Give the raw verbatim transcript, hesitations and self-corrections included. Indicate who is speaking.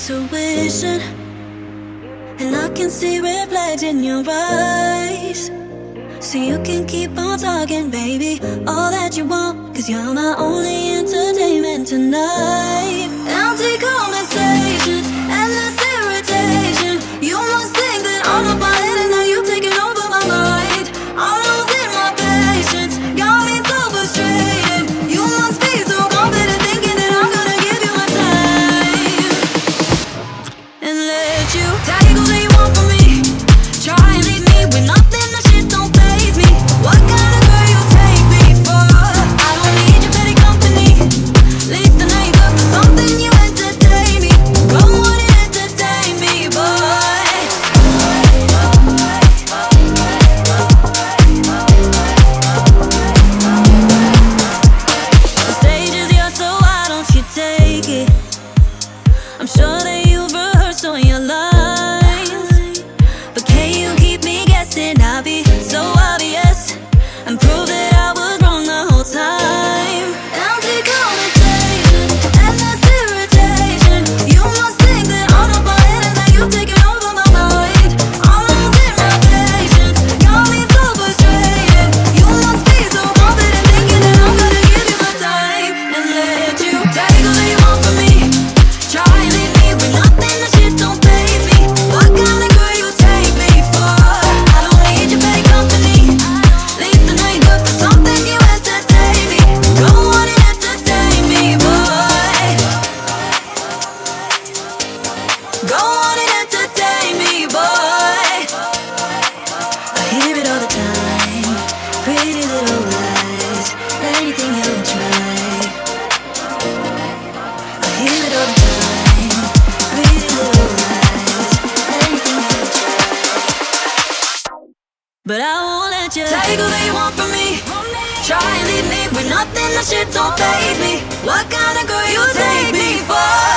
Speaker 1: intuition, and I can see red flags in your eyes. So you can keep on talking, baby, all that you want, cause you're my only entertainment tonight. Empty conversations, endless irritation. You must think that I'm up my head and now you're taking over my mind. I'm losing my patience, got me so frustrated. You must be so confident thinking that I'm gonna give you my time and let you take all that you want from me. Try and leave me with nothing, that shit don't faze me. What kind of girl you take me for? I don't need your petty company. Least the night up to something you entertain me. Go on and entertain me, boy. The stage is yours, so why don't you take it? I'm sure that you've rehearsed on your lines, but can you keep me guessing? I'll be so obvious and prove that I was wrong the whole time. Empty conversation, endless irritation. You must think that I'm up my head and that you're taking over my mind. I'm losing my patience, got me so frustrated. You must be so confident thinking that I'm gonna give you my time and let you take all that you want from me. Try and leave me with nothing, that shit don't faze me. What kind of girl you take me for? I don't need your petty company. Leave the night up to something you entertain me. Go on and entertain me, boy. Go on and entertain me, boy. I hear it all the time. Pretty little lies. Anything you'll try. I hear it all the time. Pretty little lies. Anything you'll try. But I won't let you take all that you want from me. Try and leave me with nothing, that shit don't faze me. What kind of girl you take me for?